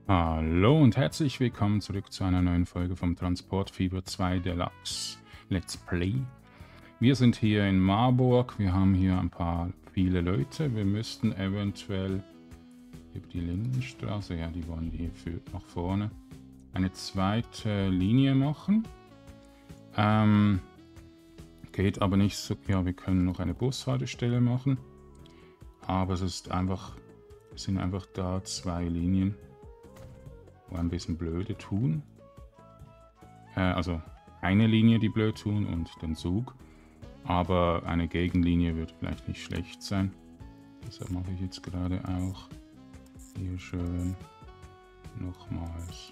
Hallo und herzlich willkommen zurück zu einer neuen Folge vom Transportfieber 2 Deluxe Let's Play. Wir sind hier in Marburg, wir haben hier viele Leute, wir müssten eventuell über die Lindenstraße, ja die wollen hier nach vorne, eine zweite Linie machen. Geht aber nicht so, ja wir können noch eine Bushaltestelle machen, aber es sind einfach da zwei Linien, wo ein bisschen blöde tun. Also eine Linie, die blöd tun und den Zug. Aber eine Gegenlinie wird vielleicht nicht schlecht sein. Deshalb mache ich jetzt gerade auch hier schön nochmals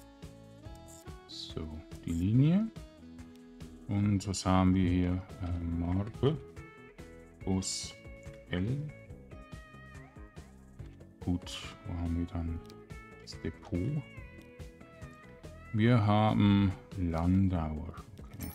so die Linie. Und was haben wir hier? Marke Bus L. Gut, wo haben wir dann das Depot? Wir haben Landauer. Okay.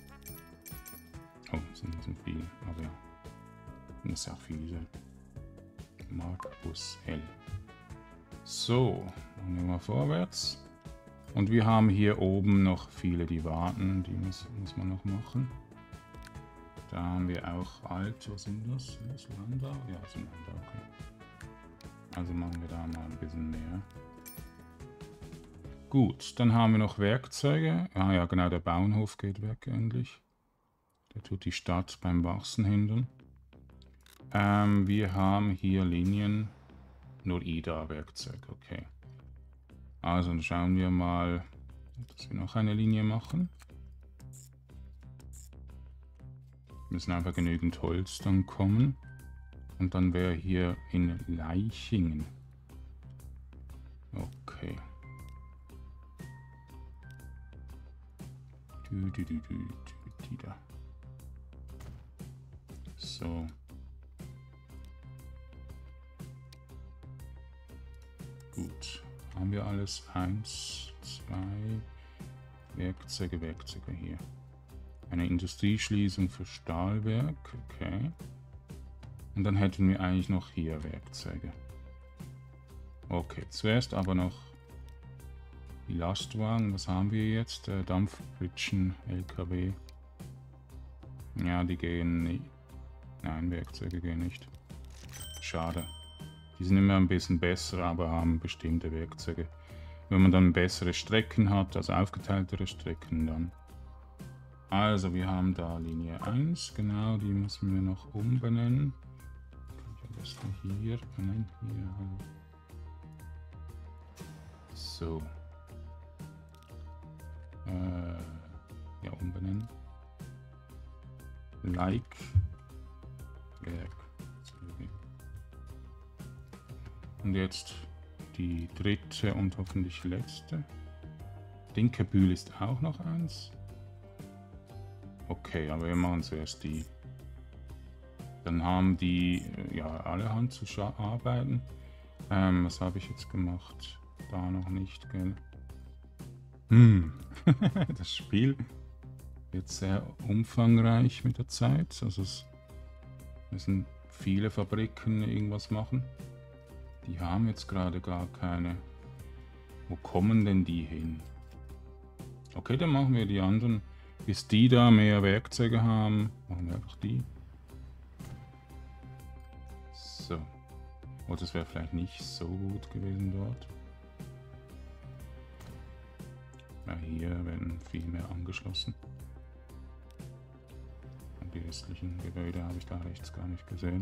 Oh, das sind viele, aber ja. Das ist auch viele. Markbus L. So, dann gehen wir vorwärts. Und wir haben hier oben noch viele, die warten. Die muss man noch machen. Da haben wir auch alt. Was sind das? Sind das Landau? Ja, das sind Landau, okay. Also machen wir da mal ein bisschen mehr. Gut, dann haben wir noch Werkzeuge. Ah ja, genau, der Bauernhof geht weg endlich. Der tut die Stadt beim Wachsen hindern. Wir haben hier Linien. Nur IDA-Werkzeug, okay. Also dann schauen wir mal, dass wir noch eine Linie machen. Müssen einfach genügend Holz dann kommen. Und dann wäre hier in Leichingen. Okay. Die da. So. Gut. Haben wir alles? 1, 2 Werkzeuge hier. Eine Industrieschließung für Stahlwerk. Okay. Und dann hätten wir eigentlich noch hier Werkzeuge. Okay, zuerst aber noch die Lastwagen. Was haben wir jetzt? Dampfpritschen, LKW. Ja, die gehen nicht. Nein, Werkzeuge gehen nicht. Schade. Die sind immer ein bisschen besser, aber haben bestimmte Werkzeuge. Wenn man dann bessere Strecken hat, also aufgeteiltere Strecken dann. Also wir haben da Linie 1, genau, die müssen wir noch umbenennen. Kann ich am besten hier benennen. Hier. So. Ja, umbenennen. Like. Werk. Und jetzt die dritte und hoffentlich letzte. Dinkebühl ist auch noch eins. Okay, aber wir machen zuerst die. Dann haben die ja alle Hand zu arbeiten. Was habe ich jetzt gemacht? Da noch nicht, gell? Das Spiel wird sehr umfangreich mit der Zeit. Also es müssen viele Fabriken irgendwas machen. Die haben jetzt gerade gar keine. Wo kommen denn die hin? Okay, dann machen wir die anderen. Bis die da mehr Werkzeuge haben, machen wir einfach die. So. Oh, das wäre vielleicht nicht so gut gewesen dort. Ja, hier werden viel mehr angeschlossen. Und die restlichen Gebäude habe ich da rechts gar nicht gesehen.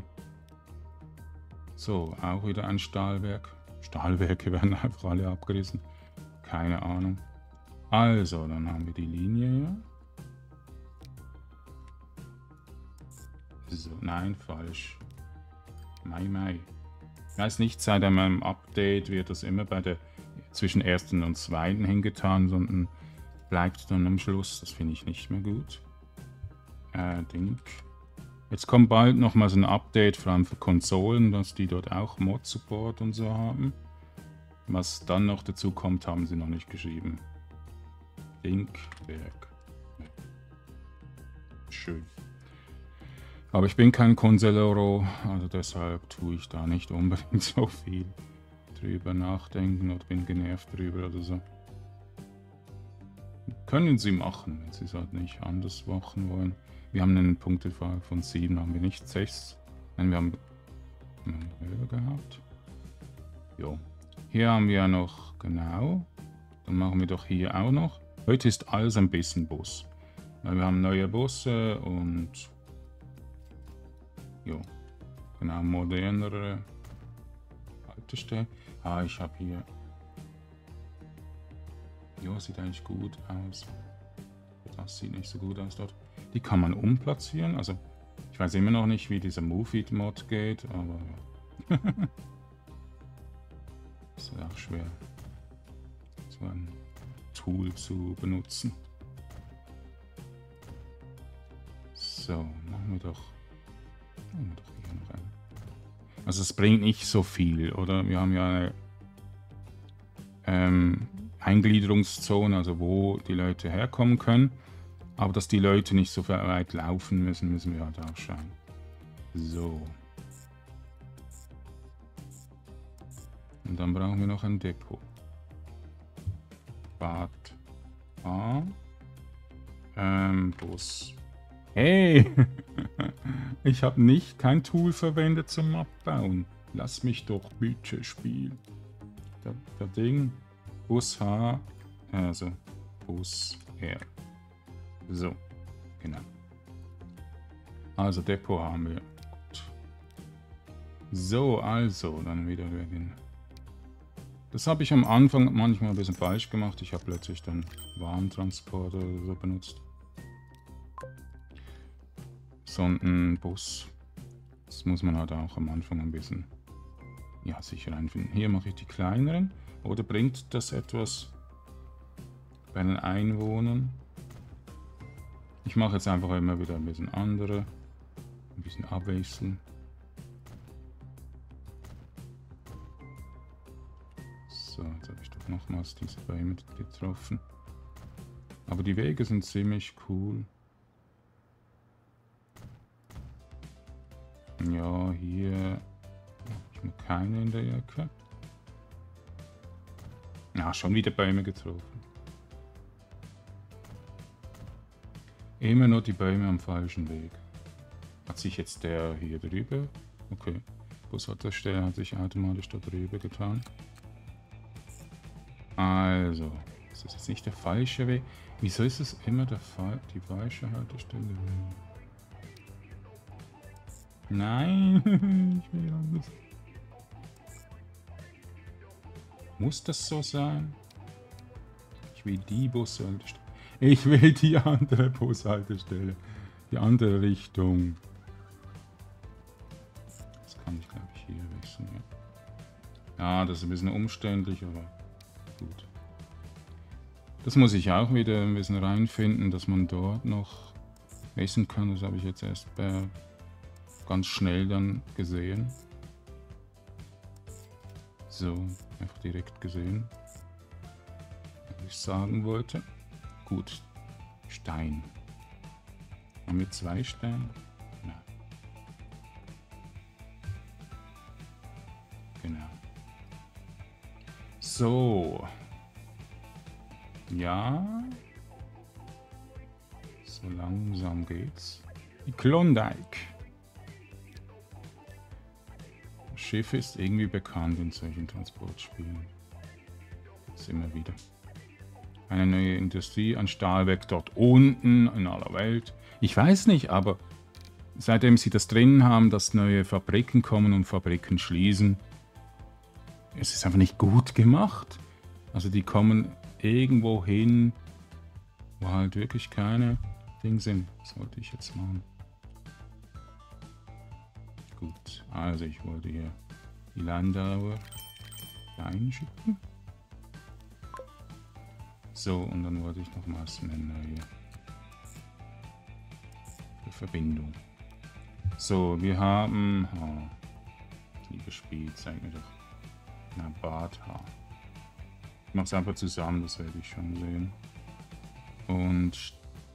So, auch wieder ein Stahlwerk. Stahlwerke werden einfach alle abgerissen. Keine Ahnung. Also, dann haben wir die Linie hier. So, nein, falsch. Mai. Ich weiß nicht, seit einem Update wird das immer zwischen ersten und zweiten hingetan, sondern bleibt dann am Schluss. Das finde ich nicht mehr gut. Ding. Jetzt kommt bald nochmal so ein Update, vor allem für Konsolen, dass die dort auch Mod-Support und so haben. Was dann noch dazu kommt, haben sie noch nicht geschrieben. Linkwerk. Schön. Aber ich bin kein Conselero, also deshalb tue ich da nicht unbedingt so viel. drüber nachdenken oder bin genervt drüber oder so. Können Sie machen, wenn Sie es halt nicht anders machen wollen. Wir haben einen Punktezahl von 7, haben wir nicht 6. Nein, wir haben höher gehabt. Jo. Hier haben wir noch, genau. Dann machen wir doch hier auch noch. Heute ist alles ein bisschen Bus. Weil wir haben neue Busse und jo, genau, modernere Haltestellen. Ah, ich habe hier. Jo, sieht eigentlich gut aus. Das sieht nicht so gut aus dort. Die kann man umplatzieren. Also, ich weiß immer noch nicht, wie dieser Move-It-Mod geht, aber ja. Ist ja auch schwer, so ein Tool zu benutzen. So, machen wir doch hier noch einen. Also es bringt nicht so viel, oder? Wir haben ja eine Eingliederungszone, also wo die Leute herkommen können. Aber dass die Leute nicht so weit laufen müssen, müssen wir halt auch schauen. So. Und dann brauchen wir noch ein Depot. Bad A. Bus. Hey! Ich habe nicht kein Tool verwendet zum Abbauen. Lass mich doch bitte spielen. Der Ding. Bus H. Also Bus R. So. Genau. Also Depot haben wir. Gut. So, also. Dann wieder den. Das habe ich am Anfang manchmal ein bisschen falsch gemacht. Ich habe plötzlich dann Warentransport oder so benutzt. Sondenbus. Das muss man halt auch am Anfang ein bisschen ja, sicher einfinden. Hier mache ich die kleineren. Oder bringt das etwas bei den Einwohnern? Ich mache jetzt einfach immer wieder ein bisschen andere. Ein bisschen abwechseln. So, jetzt habe ich doch nochmals diese Bäume getroffen. Aber die Wege sind ziemlich cool. Ja, hier habe ich noch keine in der Ecke. Ja, schon wieder Bäume getroffen. Immer nur die Bäume am falschen Weg. Hat sich jetzt der hier drüber? Okay. Bushaltestelle hat sich automatisch da drüber getan. Also, das ist jetzt nicht der falsche Weg. Wieso ist es immer die falsche Haltestelle? Nein, ich will anders. Muss das so sein? Ich will die Bushaltestelle. Ich will die andere Bushaltestelle. Die andere Richtung. Das kann ich, glaube ich, hier wechseln. Ja, das ist ein bisschen umständlich, aber gut. Das muss ich auch wieder ein bisschen reinfinden, dass man dort noch wechseln kann. Das habe ich jetzt erst ganz schnell dann gesehen. So, einfach direkt gesehen, was ich sagen wollte. Gut, Stein. Haben wir 2 Steine? Nein. Genau. So. Ja. So langsam geht's. Die Klondike. Das Schiff ist irgendwie bekannt in solchen Transportspielen. Jetzt immer wieder. Eine neue Industrie, ein Stahlwerk dort unten in aller Welt. Ich weiß nicht, aber seitdem sie das drin haben, dass neue Fabriken kommen und Fabriken schließen, es ist einfach nicht gut gemacht. Also die kommen irgendwo hin, wo halt wirklich keine Dinge sind. Was wollte ich jetzt machen? Gut, also ich wollte hier die Landauer einschicken. So, und dann wollte ich nochmals eine neue Verbindung. So, wir haben... Oh, liebes Spiel, zeig mir doch. Na, Bad H. Ich mache es einfach zusammen, das werde ich schon sehen. Und...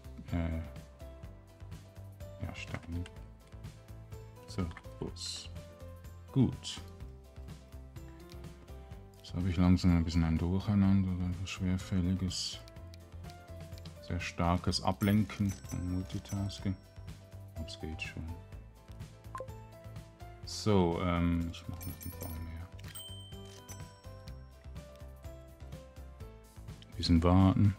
ja, Stein. So, Bus. Gut. Jetzt habe ich langsam ein bisschen ein Durcheinander, ein schwerfälliges, sehr starkes Ablenken von Multitasking. Aber es geht schon. So, ich mache noch ein paar mehr. Ein bisschen warten.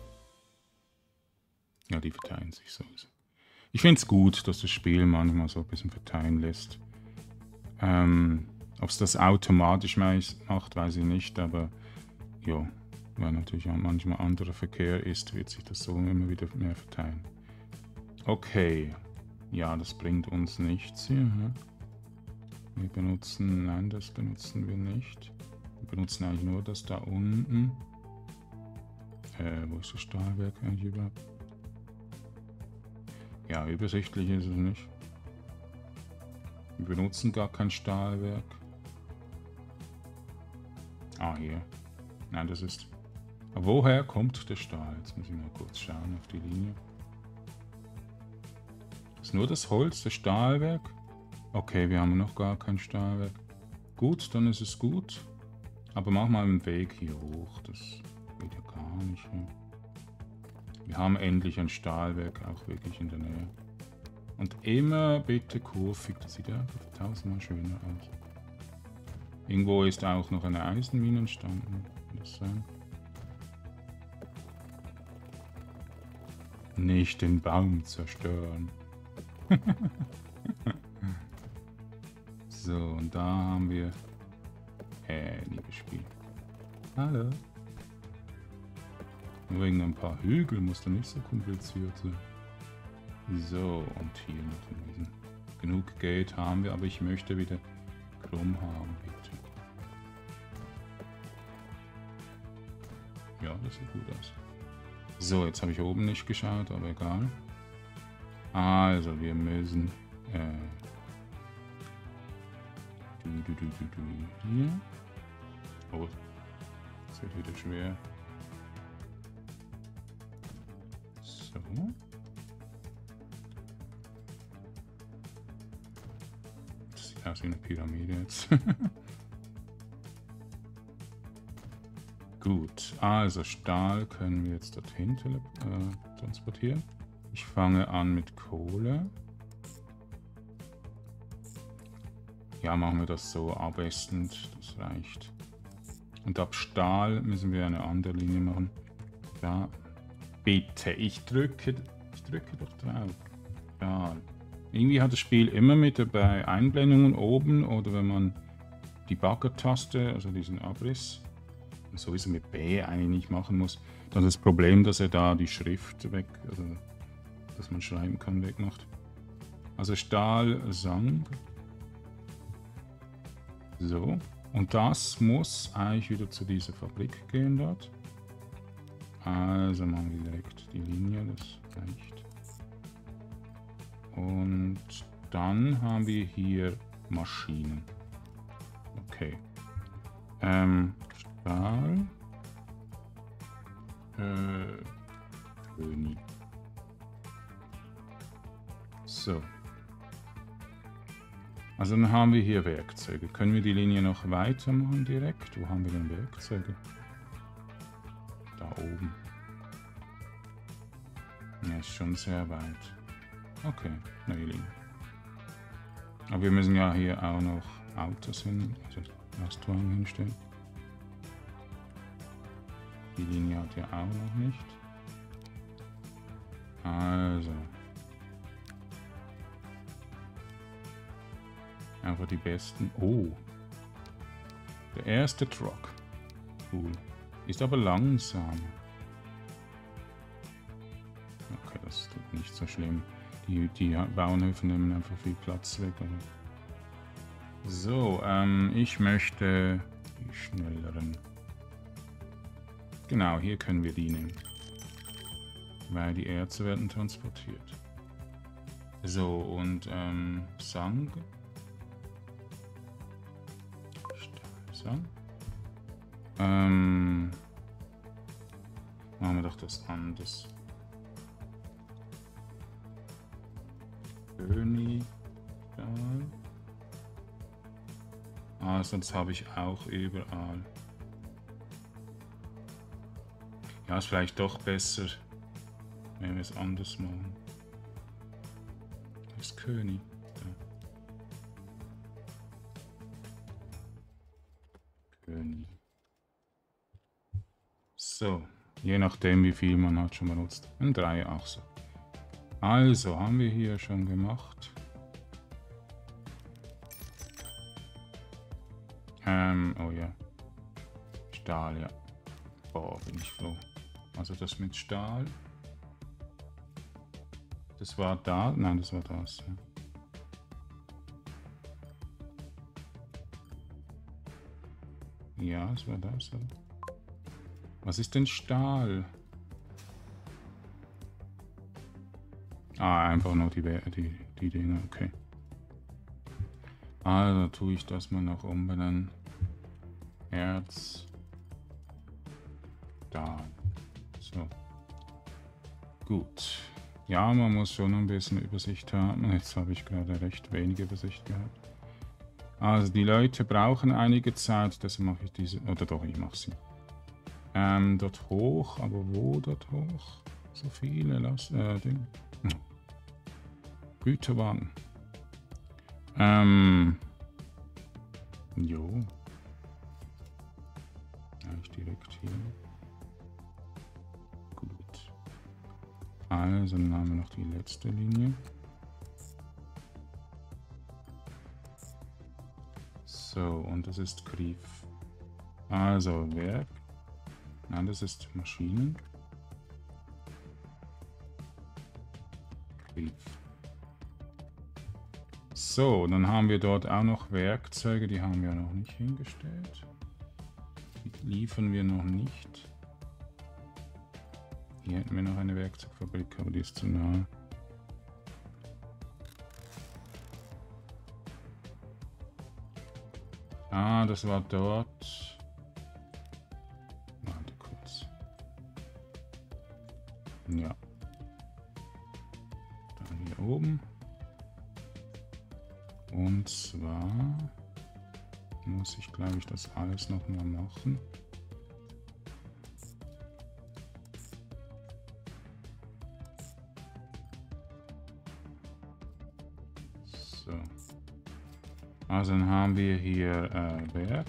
Ja, die verteilen sich sowieso. Ich finde es gut, dass das Spiel manchmal so ein bisschen verteilen lässt. Ob es das automatisch macht, weiß ich nicht, aber ja, weil natürlich auch manchmal anderer Verkehr ist, wird sich das so immer wieder mehr verteilen. Okay, ja, das bringt uns nichts hier. Ne? Wir benutzen, nein, das benutzen wir nicht. Wir benutzen eigentlich nur das da unten. Wo ist das Stahlwerk eigentlich überhaupt? Ja, übersichtlich ist es nicht. Wir benutzen gar kein Stahlwerk. Ah, hier. Nein, das ist... Woher kommt der Stahl? Jetzt muss ich mal kurz schauen auf die Linie. Ist nur das Holz, das Stahlwerk? Okay, wir haben noch gar kein Stahlwerk. Gut, dann ist es gut. Aber mach mal einen Weg hier hoch. Das geht ja gar nicht. Ne? Wir haben endlich ein Stahlwerk auch wirklich in der Nähe. Und immer bitte kurvig. Das sieht ja tausendmal schöner aus. Irgendwo ist auch noch eine Eisenmine entstanden. Kann das sein? Nicht den Baum zerstören. So, und da haben wir... liebes Spiel. Hallo. Nur wegen ein paar Hügel muss da nicht so kompliziert sein. So, und hier noch ein bisschen. Genug Geld haben wir, aber ich möchte wieder krumm haben, bitte. Ja, das sieht gut aus. So, jetzt habe ich oben nicht geschaut, aber egal. Also, wir müssen... hier. Oh, das wird wieder schwer. So. Das sieht aus wie eine Pyramide jetzt. Gut, also Stahl können wir jetzt dorthin transportieren. Ich fange an mit Kohle. Ja, machen wir das so abwechselnd, das reicht. Und ab Stahl müssen wir eine andere Linie machen. Da, bitte, ich drücke doch drauf. Stahl. Irgendwie hat das Spiel immer mit dabei Einblendungen oben oder wenn man die Bagger-Taste, also diesen Abriss, sowieso mit B eigentlich nicht machen muss, dann das Problem, dass er da die Schrift weg, also dass man schreiben kann, wegmacht. Also Stahl, Sand. So, und das muss eigentlich wieder zu dieser Fabrik gehen dort. Also machen wir direkt die Linie, das reicht. Und dann haben wir hier Maschinen. Okay. Stahl. König. So. Also dann haben wir hier Werkzeuge. Können wir die Linie noch weitermachen direkt? Wo haben wir denn Werkzeuge? Da oben. Ja, ist schon sehr weit. Okay, neue Linie. Aber wir müssen ja hier auch noch Autos hin, also Lastwagen hinstellen. Die Linie hat ja auch noch nicht. Also. Einfach die besten. Oh. Der erste Truck. Cool. Ist aber langsam. Okay, das tut nicht so schlimm. Die Bauernhöfe nehmen einfach viel Platz weg. Aber so, ich möchte die schnelleren. Genau, hier können wir die nehmen. Weil die Erze werden transportiert. So, und Sang. Machen wir doch das anders. König. Sonst habe ich auch überall. Ja, ist vielleicht doch besser, wenn wir es anders machen. Das ist König. Da. König. So, je nachdem wie viel man halt schon benutzt. Ein 3 auch so. Also, haben wir hier schon gemacht. Oh ja. Stahl, ja. Boah, bin ich froh. Also das mit Stahl. Das war da. Nein, das war das. Ja, ja, das war das. Oder? Was ist denn Stahl? Ah, einfach nur die Dinge, okay. Also tue ich das mal noch umbenennen. Erz. Da. So. Gut. Ja, man muss schon ein bisschen Übersicht haben. Jetzt habe ich gerade recht wenig Übersicht gehabt. Also die Leute brauchen einige Zeit, deshalb mache ich diese. Oder doch, ich mache sie. Dort hoch, aber wo dort hoch? So viele Dinge. Güterwagen. Jo. Eigentlich direkt hier. Gut. Also dann haben wir noch die letzte Linie. So, und das ist Krief. Also Werk. Nein, das ist Maschinen. Krief. So, dann haben wir dort auch noch Werkzeuge, die haben wir noch nicht hingestellt. Die liefern wir noch nicht. Hier hätten wir noch eine Werkzeugfabrik, aber die ist zu nah. Ah, das war dort. Warte kurz. Ja. Dann hier oben. Und zwar muss ich, glaube ich, das alles noch mal machen. So. Also dann haben wir hier Werk.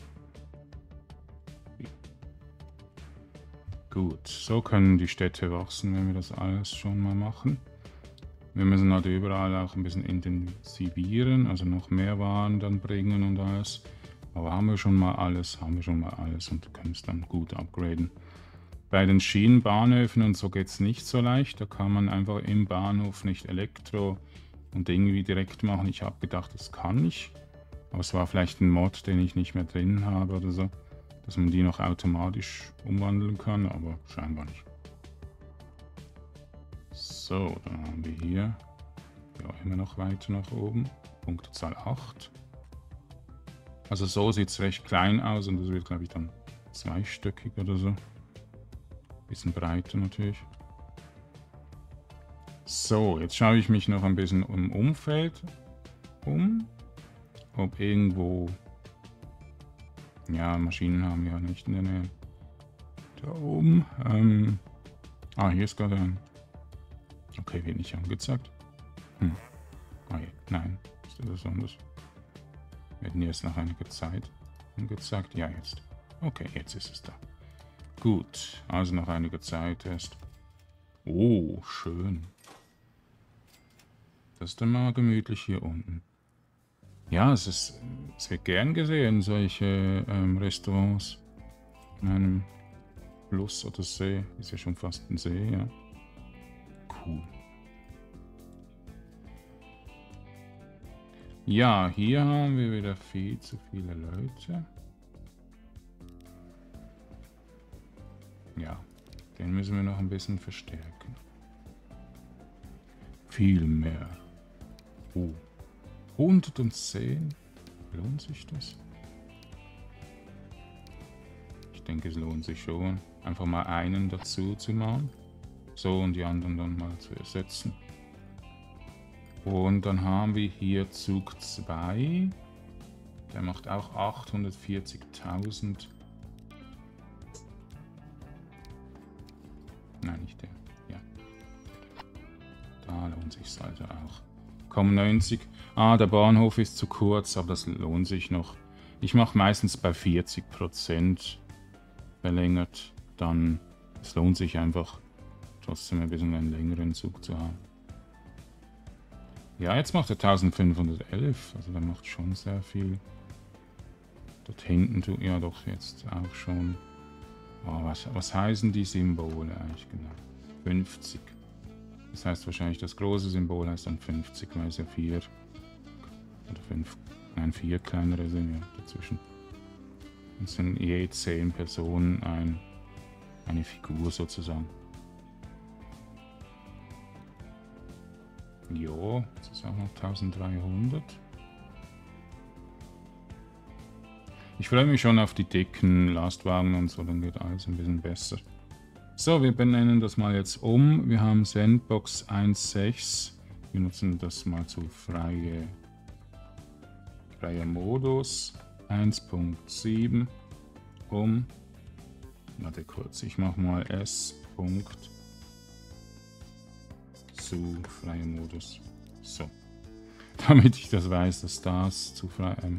Gut, so können die Städte wachsen, wenn wir das alles schon mal machen. Wir müssen halt überall auch ein bisschen intensivieren, also noch mehr Waren dann bringen und alles. Aber haben wir schon mal alles und können es dann gut upgraden. Bei den Schienenbahnhöfen und so geht es nicht so leicht. Da kann man einfach im Bahnhof nicht Elektro und irgendwie direkt machen. Ich habe gedacht, das kann ich. Aber es war vielleicht ein Mod, den ich nicht mehr drin habe oder so. Dass man die noch automatisch umwandeln kann, aber scheinbar nicht. So, dann haben wir hier ja, immer noch weiter nach oben. Punktezahl 8. Also so sieht es recht klein aus und das wird, glaube ich, dann zweistöckig oder so. Bisschen breiter natürlich. So, jetzt schaue ich mich noch ein bisschen im Umfeld um. Ob irgendwo... Ja, Maschinen haben wir ja nicht in der Nähe. Da oben. Hier ist gerade ein... Okay, wird nicht angezeigt. Ah, ja. Nein, ist das anders? Werden jetzt nach einiger Zeit angezeigt? Ja, jetzt. Okay, jetzt ist es da. Gut, also nach einiger Zeit erst. Oh, schön. Das ist dann mal gemütlich hier unten. Ja, es wird gern gesehen, solche Restaurants. In einem Fluss oder See. Ist ja schon fast ein See, ja. Cool. Ja, hier haben wir wieder viel zu viele Leute. Ja, den müssen wir noch ein bisschen verstärken. Viel mehr. Oh. 110? Lohnt sich das? Ich denke, es lohnt sich schon. Einfach mal einen dazu zu machen. So, und die anderen dann mal zu ersetzen. Und dann haben wir hier Zug 2. Der macht auch 840.000. lohnt sich also auch. Komm, 90. Ah, der Bahnhof ist zu kurz, aber das lohnt sich noch. Ich mache meistens bei 40% verlängert. Dann, es lohnt sich einfach trotzdem ein bisschen einen längeren Zug zu haben. Ja, jetzt macht er 1511, also der macht schon sehr viel. Dort hinten tut ja doch jetzt auch schon. Oh, was heißen die Symbole eigentlich genau? 50. Das heißt wahrscheinlich, das große Symbol heißt dann 50, weil es ja 4 oder 5, nein, 4 kleinere sind ja dazwischen. Und sind je 10 Personen eine Figur sozusagen. Jo, jetzt ist auch noch 1300. Ich freue mich schon auf die dicken Lastwagen und so, dann geht alles ein bisschen besser. So, wir benennen das mal jetzt um. Wir haben Sandbox 1.6. Wir nutzen das mal zu freier Modus. 1.7 um. Warte kurz, ich mache mal S. zu freier Modus. So. Damit ich das weiß, dass das zu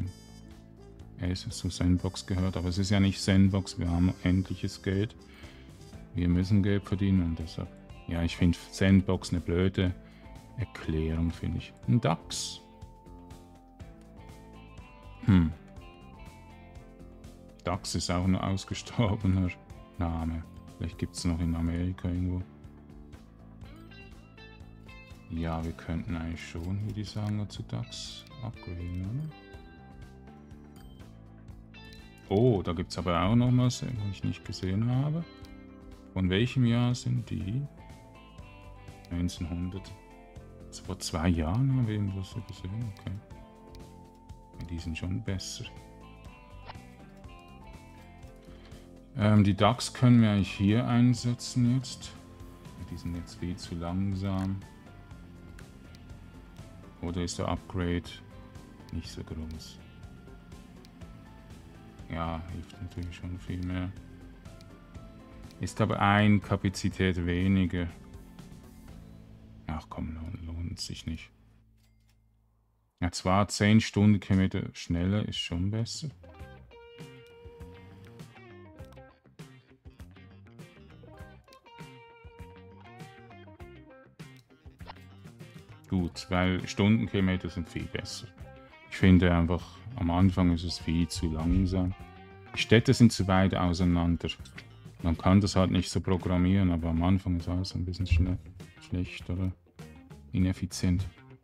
zu Sandbox gehört. Aber es ist ja nicht Sandbox, wir haben endliches Geld. Wir müssen Geld verdienen und deshalb. Ja, ich finde Sandbox eine blöde Erklärung, finde ich. Ein DAX. DAX ist auch ein ausgestorbener Name. Vielleicht gibt es noch in Amerika irgendwo. Ja, wir könnten eigentlich schon, wie die sagen, zu DAX upgraden, oder? Oh, da gibt es aber auch noch was, was ich nicht gesehen habe. Von welchem Jahr sind die? 1900. Also vor 2 Jahren haben wir irgendwas gesehen, okay. Ja, die sind schon besser. Die DAX können wir eigentlich hier einsetzen jetzt. Die sind jetzt viel zu langsam. Oder ist der Upgrade nicht so groß? Ja, hilft natürlich schon viel mehr. Ist aber eine Kapazität weniger. Ach komm, lohnt sich nicht. Ja, zwar 10 Stundenkilometer schneller ist schon besser. Gut, weil Stundenkilometer sind viel besser. Ich finde einfach, am Anfang ist es viel zu langsam. Die Städte sind zu weit auseinander. Man kann das halt nicht so programmieren, aber am Anfang ist alles ein bisschen schlecht oder ineffizient.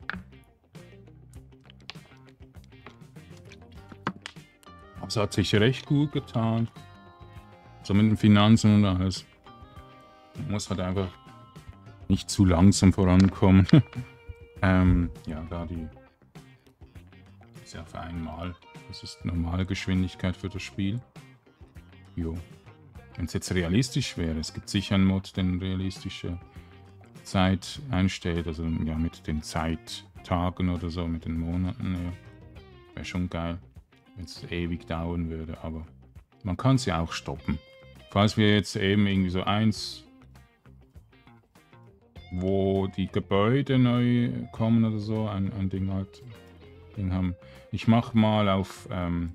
Aber es hat sich recht gut getan. So mit den Finanzen und alles. Man muss halt einfach nicht zu langsam vorankommen. Ja, da die ist ja auf einmal. Das ist Normalgeschwindigkeit für das Spiel. Jo. Wenn es jetzt realistisch wäre, es gibt sicher einen Mod, der realistische Zeit einstellt, also ja mit den Zeittagen oder so, mit den Monaten, ja. Wäre schon geil, wenn es ewig dauern würde, aber man kann es ja auch stoppen. Falls wir jetzt eben irgendwie so wo die Gebäude neu kommen oder so, ein Ding halt haben. Ich mache mal auf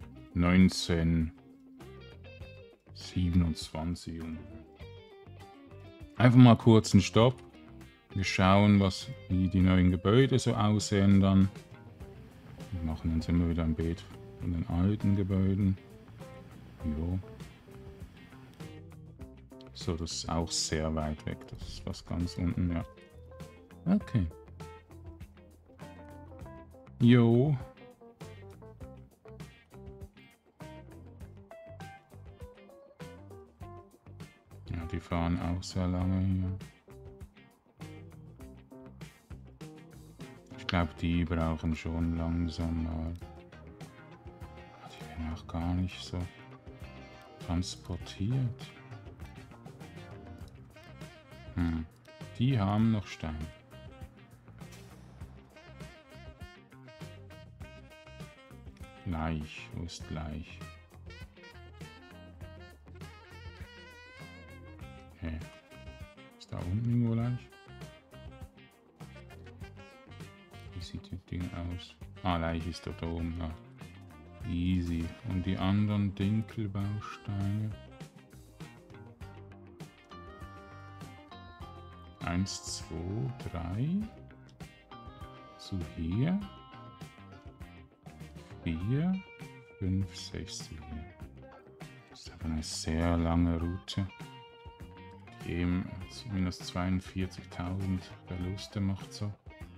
1927 und einfach mal kurz einen Stopp. Wir schauen, wie die neuen Gebäude so aussehen dann. Wir machen uns immer wieder ein Bild von den alten Gebäuden. Jo. So, das ist auch sehr weit weg. Das ist was ganz unten, ja. Okay. Jo. Ja, die fahren auch sehr lange hier. Ich glaube, die brauchen schon langsam mal. Die werden auch gar nicht so transportiert. Die haben noch Stein. Laich, wo ist Laich? Okay. Ist da unten irgendwo Laich? sieht das Ding aus? Ah, gleich ist dort oben. Ja. Easy. Und die anderen Dinkelbausteine. 1, 2, 3. So hier. 4, 5, 6 hier. Das ist aber eine sehr lange Route. Die eben minus 42.000 Verluste macht so.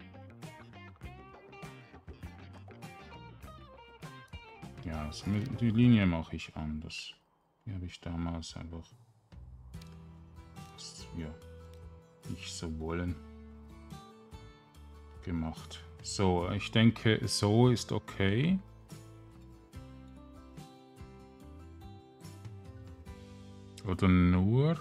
Ja, die Linie mache ich anders. Die habe ich damals einfach, was wir nicht so wollen, gemacht. So, ich denke, so ist okay. Oder nur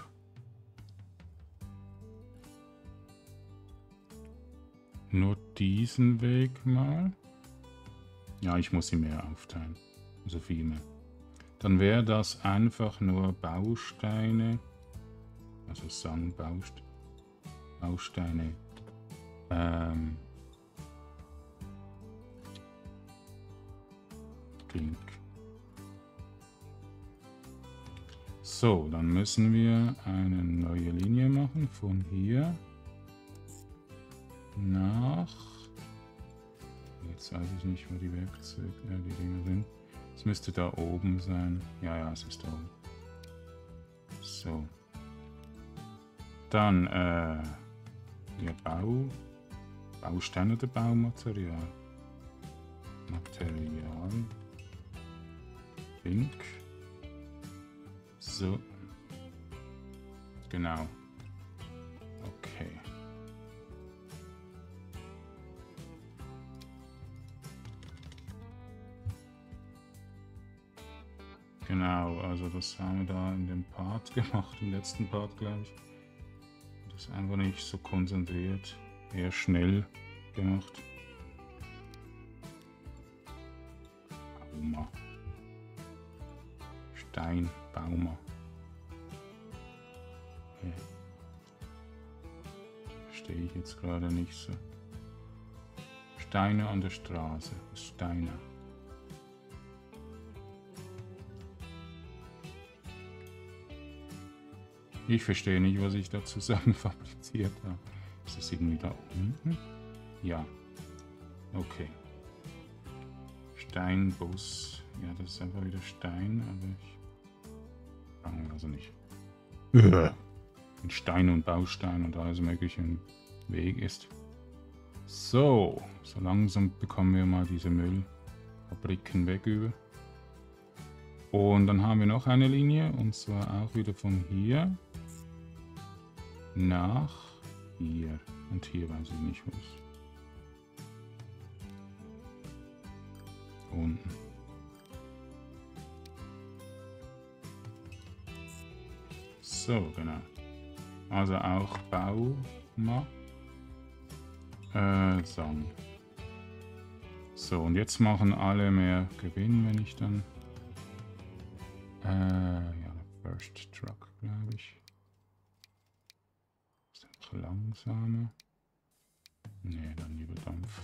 diesen Weg mal. Ja, ich muss sie mehr aufteilen. Also viel mehr. Dann wäre das einfach nur Bausteine. Also Bausteine. Link. So, dann müssen wir eine neue Linie machen von hier nach. Jetzt weiß ich nicht, wo die Werkzeuge, die Dinge sind. Es müsste da oben sein. Ja, es ist da oben. So. Dann, ja, Bausteine oder Baumaterial? Material. Link. So. Genau. Okay. Genau, also das haben wir da in dem Part gemacht, im letzten Part, glaube ich. Das ist einfach nicht so konzentriert, eher schnell gemacht. Bauma. Steinbauma. Okay. Verstehe ich jetzt gerade nicht so. Steine an der Straße. Steine. Ich verstehe nicht, was ich da zusammen fabriziert habe. Ist das irgendwie da unten? Ja. Okay. Steinbus. Ja, das ist einfach wieder Stein, aber ich brauche also nicht. Wenn Stein und Baustein und alles mögliche im Weg ist. So langsam bekommen wir mal diese Müllfabriken weg über. Und dann haben wir noch eine Linie, und zwar auch wieder von hier nach hier. Und hier weiß ich nicht was. Unten. So, genau. Also auch Bauma. Sang. So, und jetzt machen alle mehr Gewinn, wenn ich dann ja, First Truck, glaube ich. Ist einfach langsamer. Ne, dann lieber Dampf.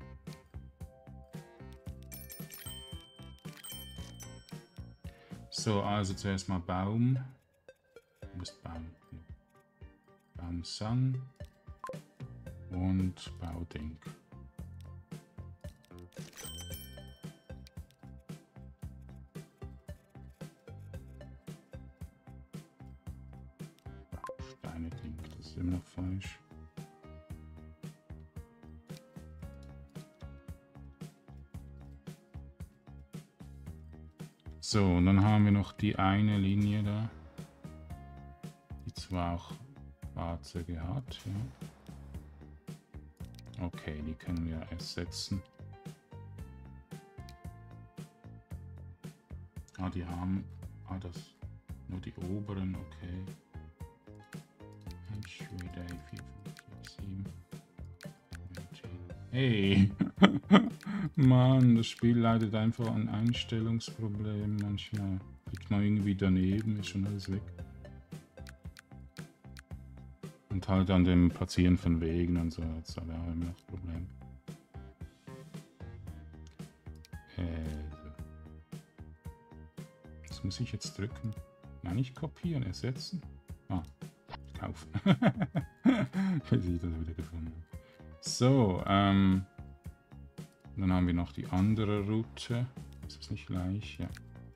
So, also zuerst mal Baum. Du bist Baum. Baumsang und Bauding. Steine-Ding, das ist immer noch falsch. So, und dann haben wir noch die eine Linie da, die zwar auch Fahrzeuge hat, ja. Okay, die können wir ersetzen. Ah, die haben, das, nur die oberen, okay. Hey! Mann, das Spiel leidet einfach an Einstellungsproblemen. Manchmal liegt man irgendwie daneben, ist schon alles weg. Und halt an dem Platzieren von Wegen und so, das ist aber auch immer noch ein Problem. Das muss ich jetzt drücken. Nein, nicht kopieren, ersetzen. Ah, kaufen. Bis ich das wieder gefunden habe. So, dann haben wir noch die andere Route. Ist das nicht gleich? Ja.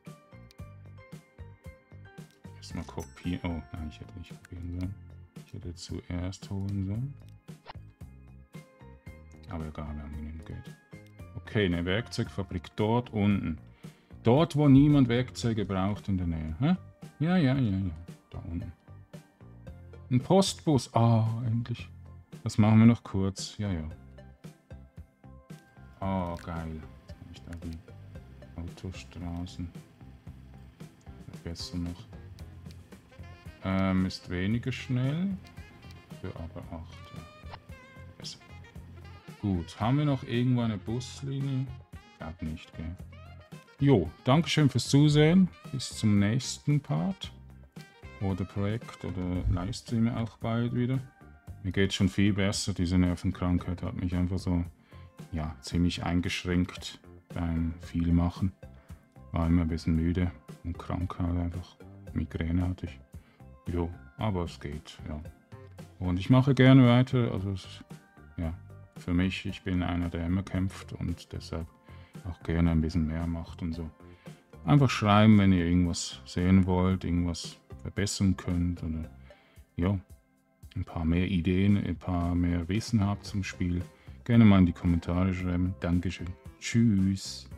Erstmal kopieren. Oh, nein, ich hätte nicht kopieren sollen. Ich hätte zuerst holen sollen. Aber egal, wir haben genügend Geld. Okay, eine Werkzeugfabrik dort unten. Dort, wo niemand Werkzeuge braucht in der Nähe. Hä? Ja. Da unten. Ein Postbus. Ah, endlich. Das machen wir noch kurz. Ja. Oh, geil. Jetzt habe ich da die Autostraßen. Besser noch. Ist weniger schnell. Für aber 8. Ja. Besser. Gut. Haben wir noch irgendwo eine Buslinie? Ich glaube nicht, gell? Jo, Dankeschön fürs Zusehen. Bis zum nächsten Part. Oder Projekt oder Livestream auch bald wieder. Mir geht schon viel besser. Diese Nervenkrankheit hat mich einfach so, ja, ziemlich eingeschränkt beim Vielmachen. War immer ein bisschen müde und krank halt einfach. Migräne hatte ich. Jo, aber es geht, ja. Und ich mache gerne weiter. Also, ja, für mich, ich bin einer, der immer kämpft und deshalb auch gerne ein bisschen mehr macht und so. Einfach schreiben, wenn ihr irgendwas sehen wollt, irgendwas verbessern könnt oder ja, ein paar mehr Ideen, ein paar mehr Wissen habt zum Spiel. Gerne mal in die Kommentare schreiben. Dankeschön. Tschüss.